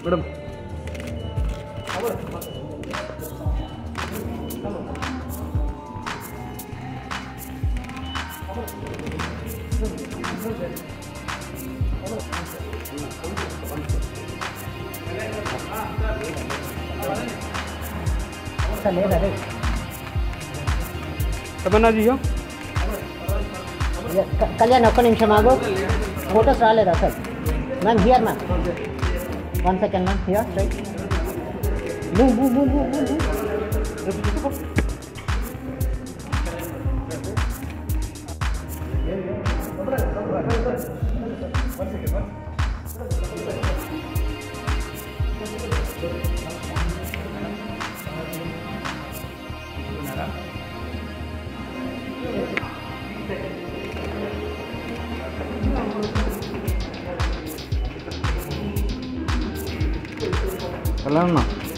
madam Tamannaah G Kalyan ఒక్క నిమిషం ఆగు ఫోటోస్ రాలేదా sir ma'am here ma'am 1 second ma'am here right ఎలా ఉన్నా